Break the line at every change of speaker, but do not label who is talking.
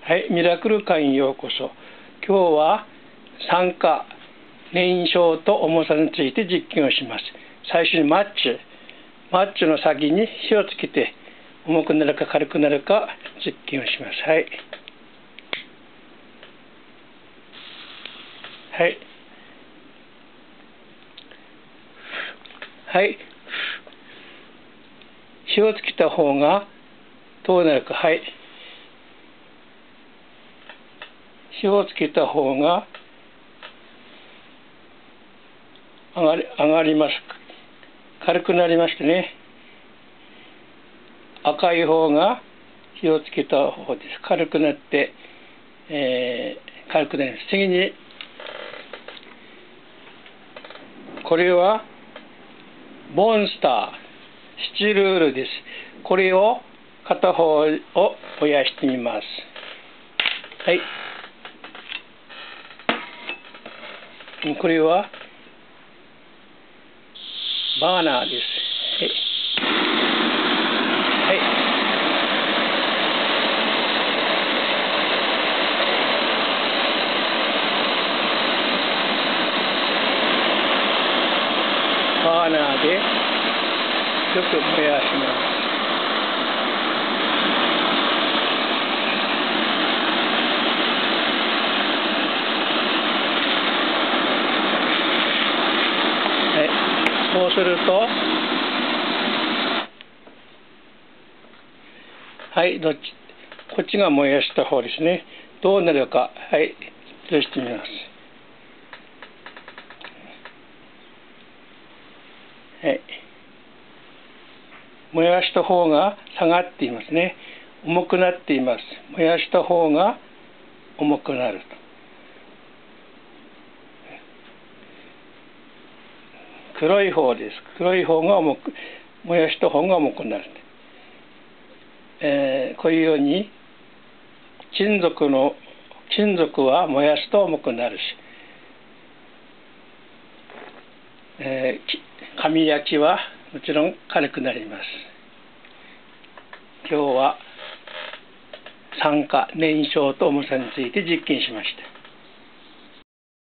はい、ミラクル館へようこそ。今日は酸化、燃焼と重さについて実験をします。最初にマッチの先に火をつけて重くなるか軽くなるか実験をします。はい。はい。はい。火をつけた方がどうなるか。はい。火をつけた方が上がります。軽くなりましてね。赤い方が火をつけた方です。軽くなって、軽くなります。次に、これはモンスター、スチルールです。これを片方を燃やしてみます。はい。これはバーナーです。はい。バーナーでよく燃やします。そうすると、はい、こっちが燃やした方ですね。どうなるか、はい、ずしてみます。はい。燃やした方が下がっていますね。重くなっています。燃やした方が重くなると。黒い方です。黒い方が燃やした方が重くなる。こういうように金属は燃やすと重くなるし、紙焼きはもちろん軽くなります。今日は酸化、燃焼と重さについて実験しました。